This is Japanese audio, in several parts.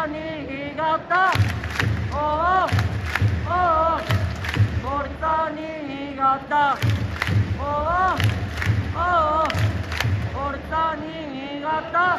新潟、おおおお、フォルツァ新潟、おおおお、フォルツァ新潟。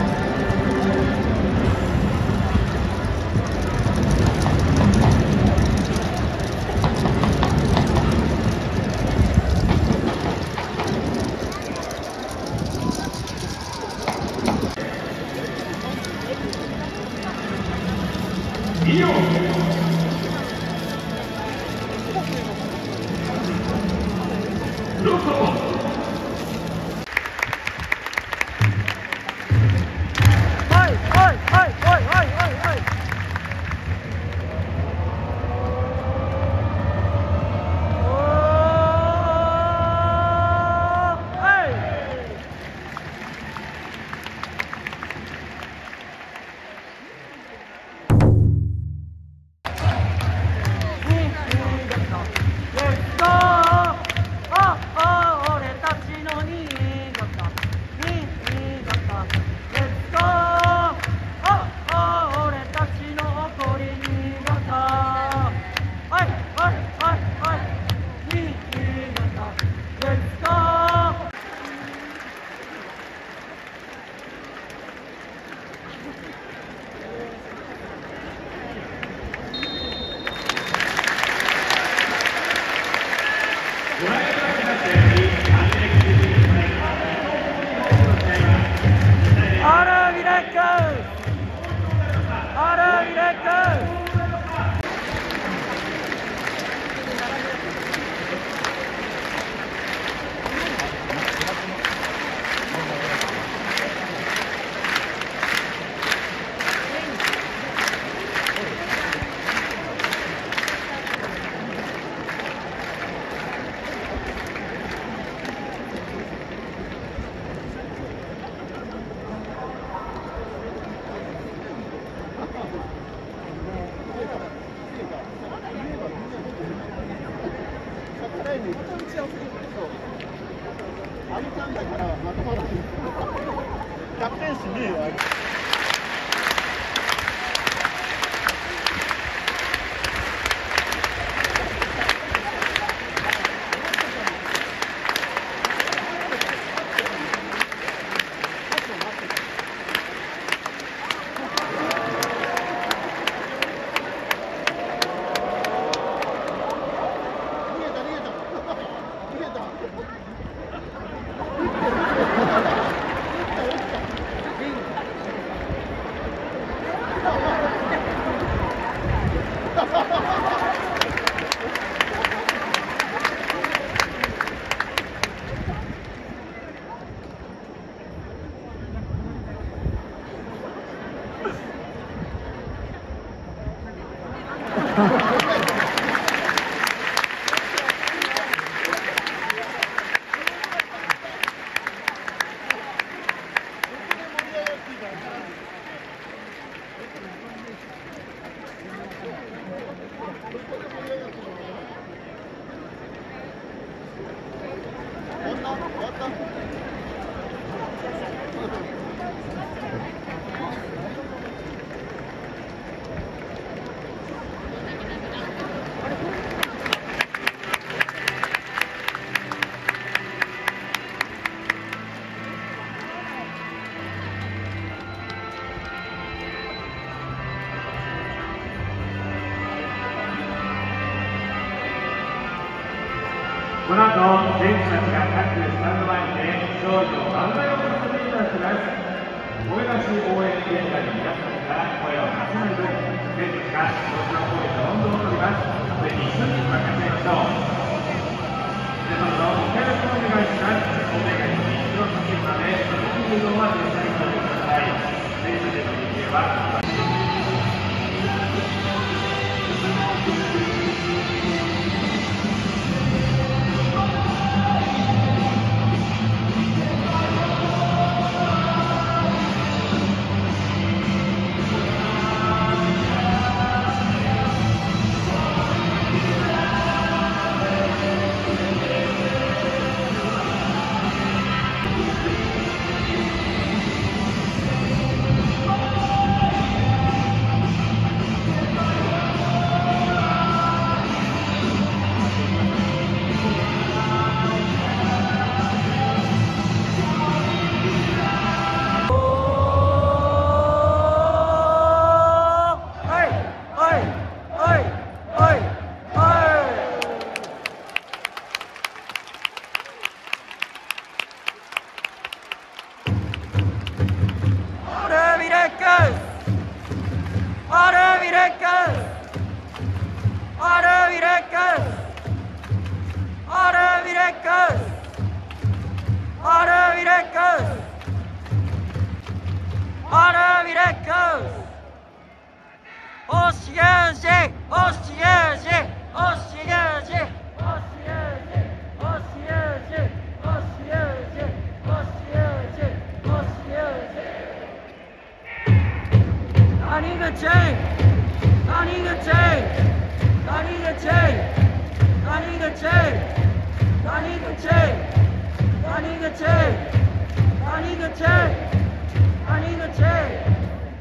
キャプテンシーねえよ。 この後、選手たちが各スタンド前で勝利の万歳をすることになっています。声出し応援現在の皆様から声を出せない分、選手たちがその声で温度を取ります。ぜひ一緒に分かち合いましょう。皆様のご協力をお願いします。お願いに一度かけるので、その運動は絶対におしてください。選手での理由は Miracles! Honor Miracles! Ossiege! Ossiege! Ossiege! Ossiege! Ossiege! Ossiege! Ossiege! Ossiege! I need a chain! I need a chain! I need a chain! I need a chain! I need a chain! I need a chain! I need a chain! I need a chain!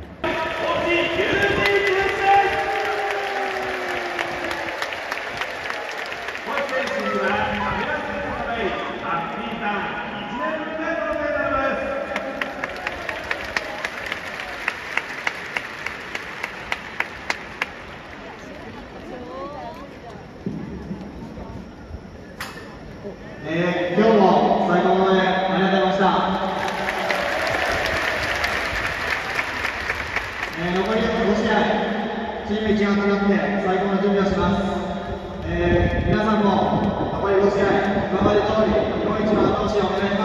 今日も最後までありがとうございました。残り5試合、チーム一丸となって最高の準備をします。皆さんも残り5試合、今まで通り日本一の後押しをお願いします。